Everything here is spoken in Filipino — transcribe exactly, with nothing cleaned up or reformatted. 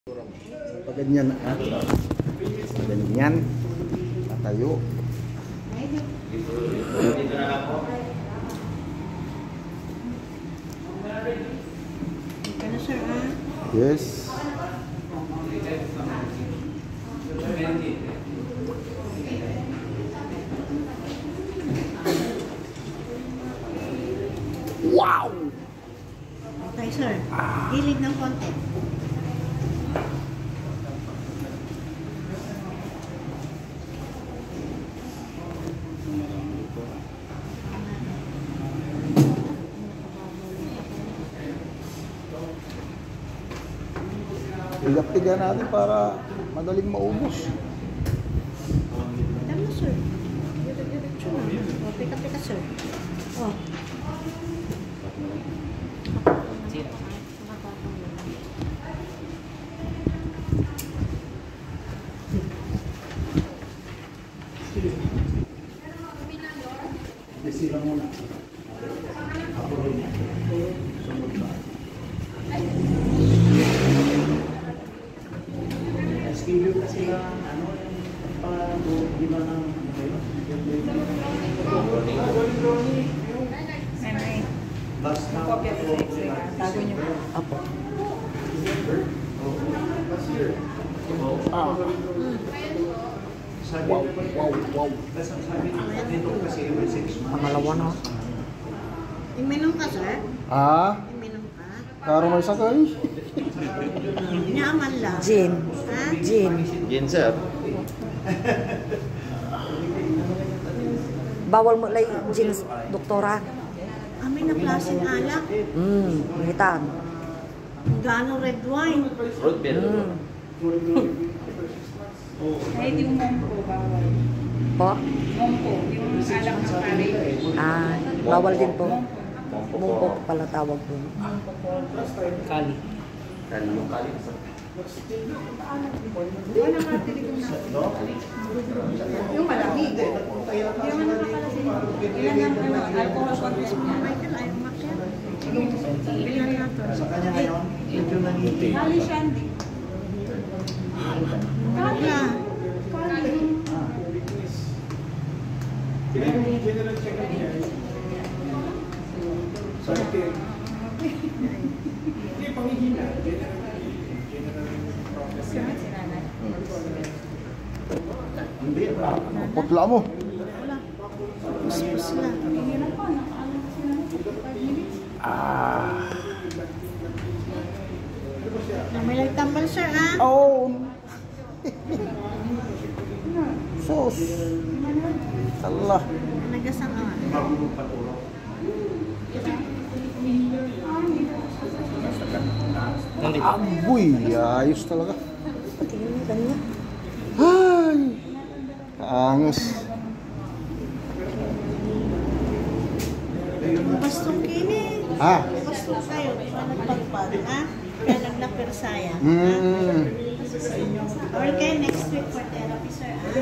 Pag ganyan, ah. Pag ganyan, tatayo. Dito na lang po. Ano sir, ah? Yes. Wow! Okay sir, gilid ng konti. Tiga-tiga natin para madaling maubos. Tama sir. Diretso na. O, pika-pika sir. O. Desira muna. Ako rin. Sunod na. Schedule na sila, ano, yung pag-iba ng basta kopya ko tago niyo po. Apo. Ah. Wow, wow, wow. Pangalawa na. Iminom ka sir? Ah? Iminom ka? Karo may sakay. Inaaman lang. Gin. Ha? Gin. Gin, sir. Bawal mo lay gin, doktora. Amin na klaseng alak. Hmm, ngitan. Gano red wine. Root beer. Hmm. Kahit yung mongko, bawal. Po? Mongko, yung alak ng pare. Ah, bawal din po. Mongko po. Mungko po pala tawag po. Kali. Kali yung kali. Wala ka tiligong na. Yung malamig. Yung ano na pala sila. Ilan ang ano, alcohol content niya. Michael, ayaw makyat. Bilan natin. Sa kanya ngayon, medyo naniti. Kali Shandy. Wala. Hindi, putla mo. Wala. Puspus na. Ah. Na may nagtambal sir, ah. Oh. Sus. Allah. Nagasang ah. Abuy, ayos talaga. Tingnan mo kanina. Ay. Kaangas. Bastong kini. Ah. Bastong kayo. Nagpagpag, ha? Kaya naglapir saya. Mm. Okay, next week for therapy, sir.